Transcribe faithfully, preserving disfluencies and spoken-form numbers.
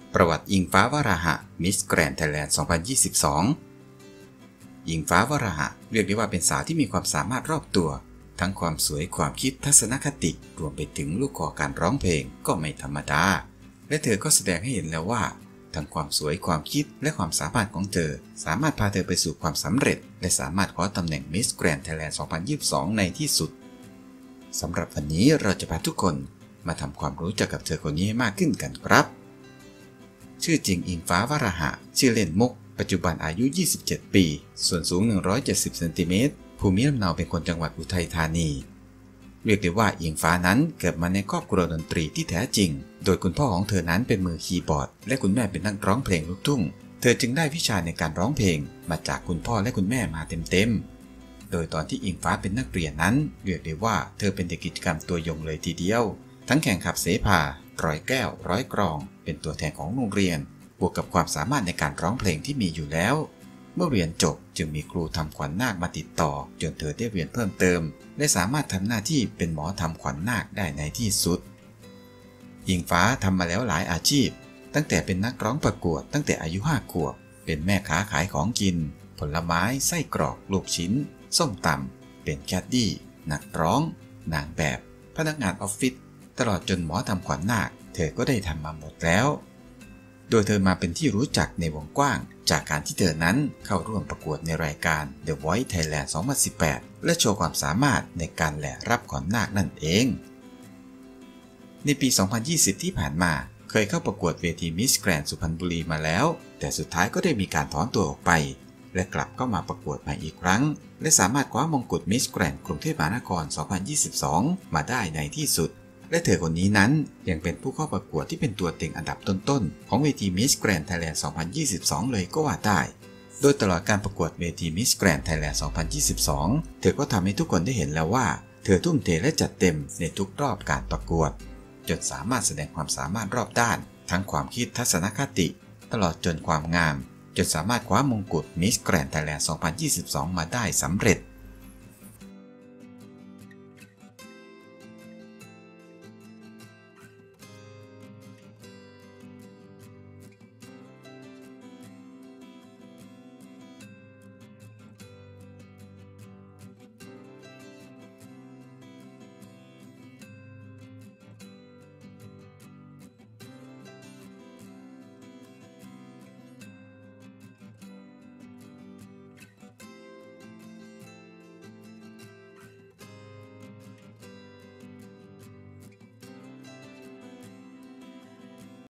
ประวัติอิงฟ้าวราหะมิสแกรนด์ไทยแลนด์ สองพันยี่สิบสอง อิงฟ้าวราหะเรียกได้ว่าเป็นสาวที่มีความสามารถรอบตัวทั้งความสวยความคิดทัศนคติรวมไปถึงลูกคอการร้องเพลงก็ไม่ธรรมดาและเธอก็แสดงให้เห็นแล้วว่าทั้งความสวยความคิดและความสามารถของเธอสามารถพาเธอไปสู่ความสำเร็จและสามารถคว้าตำแหน่งมิสแกรนด์ไทยแลนด์ สองพันยี่สิบสอง ในที่สุดสำหรับวันนี้เราจะพาทุกคนมาทำความรู้จักกับเธอคนนี้ให้มากขึ้นกันครับชื่อจริงอิงฟ้าวราหะชื่อเล่นมุกปัจจุบันอายุยี่สิบเจ็ดปีส่วนสูงหนึ่งร้อยเจ็ดสิบเซนติเมตรภูมิลำเนาเป็นคนจังหวัดอุทัยธานีเรียกได้ว่าอิงฟ้านั้นเกิดมาในครอบครัวดนตรีที่แท้จริงโดยคุณพ่อของเธอนั้นเป็นมือคีย์บอร์ดและคุณแม่เป็นนักร้องเพลงลูกทุ่งเธอจึงได้วิชาในการร้องเพลงมาจากคุณพ่อและคุณแม่มาเต็มๆโดยตอนที่อิงฟ้าเป็นนักเรียนนั้นเรียกได้ว่าเธอเป็นเด็กกิจกรรมตัวยงเลยทีเดียวทั้งแข่งขับเสภาร้อยแก้วร้อยกรองเป็นตัวแทนของโรงเรียนบวกกับความสามารถในการร้องเพลงที่มีอยู่แล้วเมื่อเรียนจบจึงมีครูทำขวัญนาคมาติดต่อจนเธอได้เรียนเพิ่มเติมและสามารถทำหน้าที่เป็นหมอทำขวัญนาคได้ในที่สุดอิงฟ้าทำมาแล้วหลายอาชีพตั้งแต่เป็นนักร้องประกวดตั้งแต่อายุห้าขวบเป็นแม่ค้าขายของกินผลไม้ไส้กรอกลูกชิ้นส้มตำเป็นแคดดี้นักร้องนางแบบพนักงานออฟฟิศตลอดจนหมอทำขวัญนาคเธอก็ได้ทำมาหมดแล้วโดยเธอมาเป็นที่รู้จักในวงกว้างจากการที่เธอนั้นเข้าร่วมประกวดในรายการ The Voice Thailand สองพันสิบแปด และโชว์ความสามารถในการแหล่รับขวัญนาคนั่นเองในปี สองพันยี่สิบ ที่ผ่านมาเคยเข้าประกวดเวทีมิสแกรนด์สุพรรณบุรีมาแล้วแต่สุดท้ายก็ได้มีการถอนตัวออกไปและกลับเข้ามาประกวดใหม่อีกครั้งและสามารถคว้ามงกุฎมิสแกรนด์กรุงเทพมหานคร สองพันยี่สิบสอง มาได้ในที่สุดและเธอคนนี้นั้นยังเป็นผู้เข้าประกวดที่เป็นตัวเต็งอันดับต้นๆของเวที Miss Grand Thailand สองพันยี่สิบสอง เลยก็ว่าได้โดยตลอดการประกวดเวที Miss Grand Thailand สองพันยี่สิบสอง เธอก็ทำให้ทุกคนได้เห็นแล้วว่าเธอทุ่มเทและจัดเต็มในทุกรอบการประกวดจนสามารถแสดงความสามารถรอบด้านทั้งความคิดทัศนคติตลอดจนความงามจนสามารถคว้ามงกุฎ Miss Grand Thailand สองพันยี่สิบสอง มาได้สำเร็จ